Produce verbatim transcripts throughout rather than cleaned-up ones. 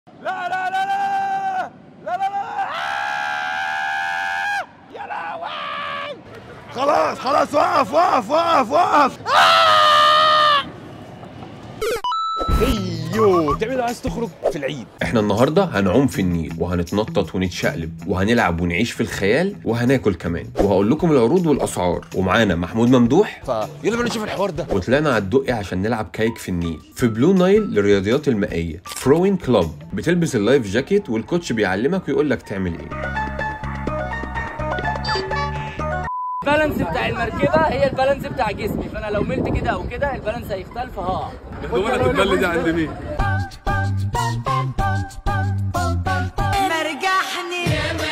لا لا لا لا لا لا لا يا لهوي. خلاص خلاص وقف وقف وقف وقف. ايوه تعمل عايز تخرج في العيد. احنا النهارده هنعوم في النيل وهنتنطط ونتشقلب وهنلعب ونعيش في الخيال وهناكل كمان، وهقول لكم العروض والاسعار. ومعانا محمود ممدوح، فيلا بينا نشوف الحوار ده. وطلعنا على الدقي عشان نلعب كايك في النيل في بلو نايل للرياضيات المائيه. فروين كلوب بتلبس اللايف جاكيت والكوتش بيعلمك ويقول لك تعمل ايه. البالانس بتاع المركبه هي البالانس بتاع جسمي، فانا لو ملت كده او كده البالانس هيختلف هقع. الدومنه البل دي عند مين؟ مرجحني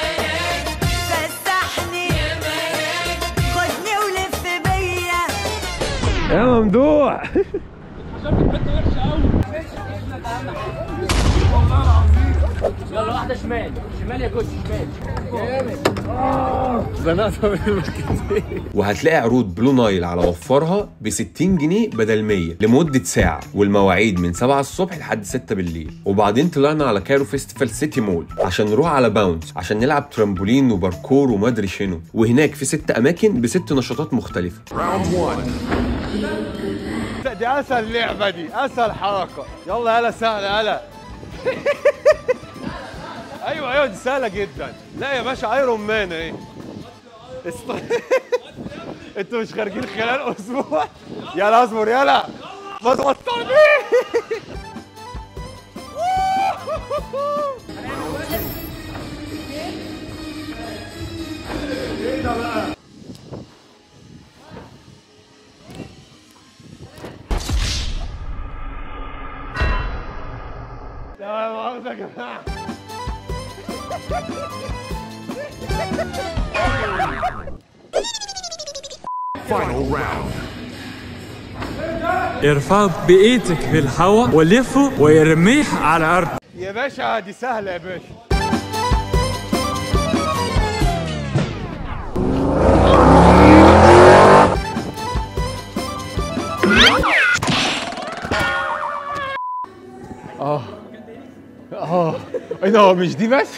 فسحني خدني ولف بيا يا ممدوح. يلا واحده شمال شمال يا كوتش شمال جامد. زنقت. وهتلاقي عروض بلو نايل على وفرها ب ستين جنيه بدل مية لمده ساعه، والمواعيد من سبعة الصبح لحد ستة بالليل. وبعدين طلعنا على كايرو فيستيفال سيتي مول عشان نروح على باونس عشان نلعب ترامبولين وباركور ومادري شنو، وهناك في ست اماكن بست نشاطات مختلفه. دي اسهل لعبه، دي اسهل حركه. يلا يلا سهله يلا. ايوه ايوه دي سهله جدا. لا يا باشا ايرون مان اهي. است... انتوا مش خارجين خلال اسبوع؟ يلا اصبر يلا ما توترنيش. ايه ده بقى؟ لا مؤاخذة يا جماعة. Final round. ارفعه بإيدك بالهواء ولفه ويرميه على الأرض. يا باشا دي سهلة يا باشا. اه اه ايه ده مش دي بس.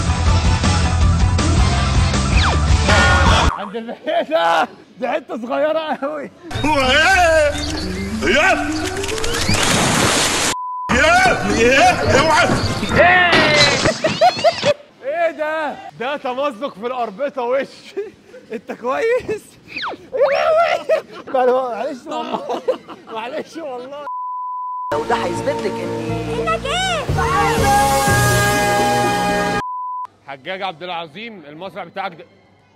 عند البحيرة دي حتة صغيرة قوي. ايه ده؟ ده تمزق في الأربطة وش. انت كويس؟ معلش والله معلش والله. وده هيثبت لك ان انك ايه؟ حجاج عبد العظيم المسرح بتاعك ده.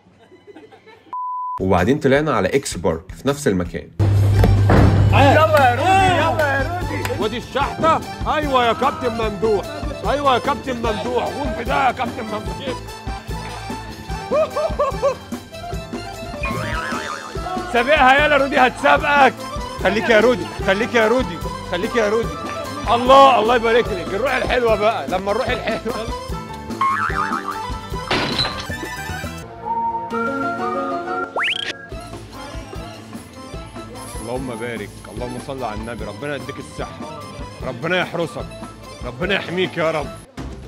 وبعدين طلعنا على اكس بارك في نفس المكان. يلا يا رودي يلا يا رودي. ودي الشحطة. ايوه يا كابتن ممدوح، ايوه يا كابتن ممدوح، قوم في ده يا كابتن ممدوح. سابقها يلا رودي هتسابقك. خليك يا رودي خليك يا رودي خليك يا رودي. الله الله يبارك لك. الروح الحلوة بقى لما الروح الحلوة. اللهم بارك، اللهم صل على النبي. ربنا يديك الصحة، ربنا يحرسك، ربنا يحميك يا رب.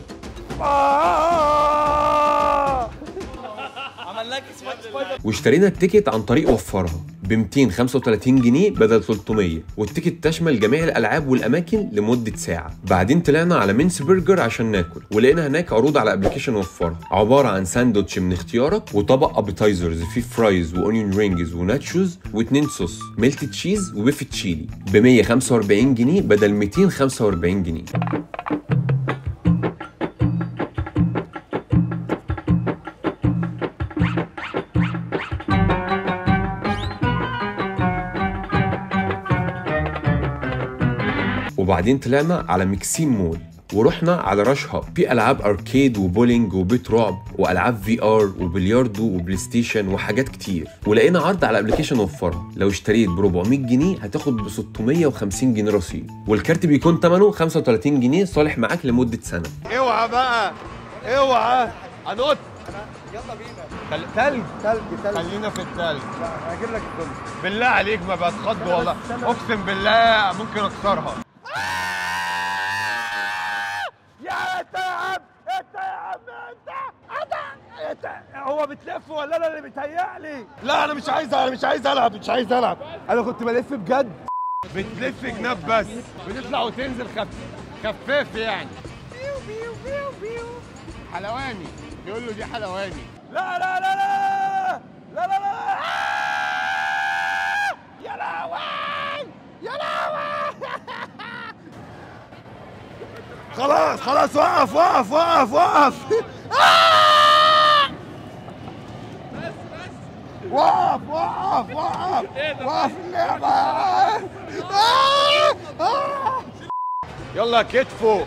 آه! عملناك واشترينا التيكت عن طريق وفرها ب مئتين وخمسة وثلاثين جنيه بدل ثلاثمية، والتيكت تشمل جميع الالعاب والاماكن لمده ساعه. بعدين طلعنا على مينس برجر عشان ناكل، ولقينا هناك عروض على ابلكيشن وفرها عباره عن ساندوتش من اختيارك وطبق ابيتايزرز فيه فرايز واونيون رينجز وناتشوز واتنين صوص ميلت تشيز وبيف تشيلي ب مية وخمسة وأربعين جنيه بدل مئتين وخمسة وأربعين جنيه. وبعدين طلعنا على مكسيم مول ورحنا على رش هاب في العاب اركيد وبولينج وبيت رعب والعاب في ار وبلياردو وبلاي ستيشن وحاجات كتير. ولقينا عرض على ابلكيشن وفرها لو اشتريت ب أربعمية جنيه هتاخد ب ستمية وخمسين جنيه رصيد، والكارت بيكون ثمنه خمسة وثلاثين جنيه صالح معاك لمده سنه. اوعى بقى اوعى هنط. يلا بينا. تلج تلج تلج خلينا في التلج. لا هجيب لك الدنيا بالله عليك ما بتخض والله، اقسم بالله ممكن اكسرها. يا انت يا عم، انت يا عم، انت انت انت هو بتلف ولا انا اللي بيتهيألي؟ لا انا مش عايز، انا مش عايز العب، مش عايز العب. انا كنت بلف بجد. بتلف جناب بس، بتطلع وتنزل خف خفاف يعني. بيو بيو بيو بيو. حلواني يقول له دي حلواني. لا لا لا لا لا لا لا لا. يا لهوي يا لهوي. خلاص خلاص وقف وقف وقف وقف. وقف وقف وقف وقف اللعبة. يلا كتفه.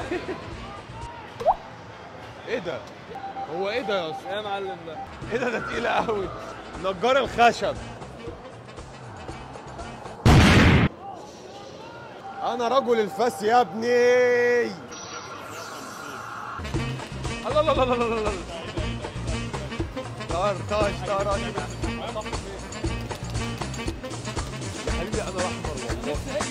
ايه ده؟ هو ايه ده يا اسطى؟ ايه يا معلم ده؟ ايه ده؟ ده تقيلة قوي. نجار الخشب. انا رجل الفاس يا ابني. الله الله الله الله الله الله. طار طاش طار. يا حبيبي انا احمر والله.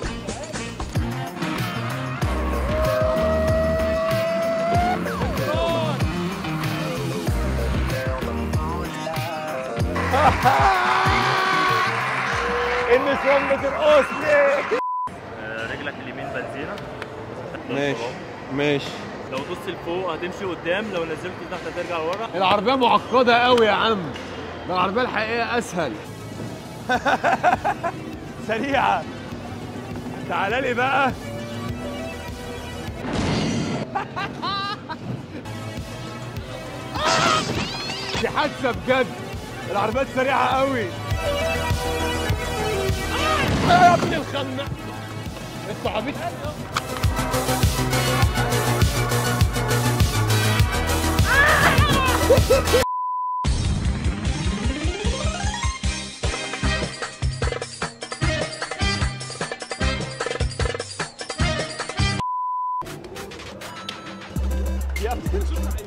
النسوان بترقصني. رجلك اليمين بنزينه. ماشي ماشي. لو دوست لفوق هتمشي قدام، لو نزلت تحت هترجع ورا. العربية معقدة قوي يا عم. ده العربية الحقيقية أسهل. سريعة. تعالى لي بقى. دي حادثة بجد. العربيات سريعة قوي. يا ابن الخناق. انتوا عبيط. يا ابني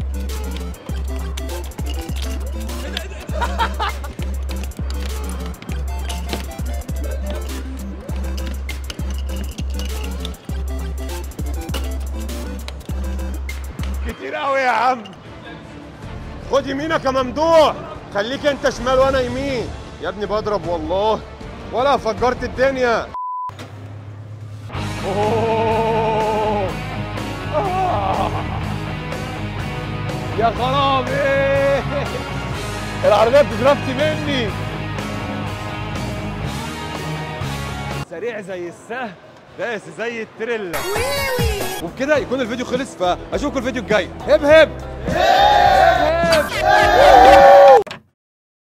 كتير قوي يا عم. خد يمينك يا ممدوح. خليك انت شمال وانا يمين. يا ابني بضرب والله ولا فجرت الدنيا. اوه آه. يا خرابي. العربية بتضربت مني. سريع زي السهم داس زي التريلا. وبكده يكون الفيديو خلص، فاشوفكم الفيديو الجاي. هب هب.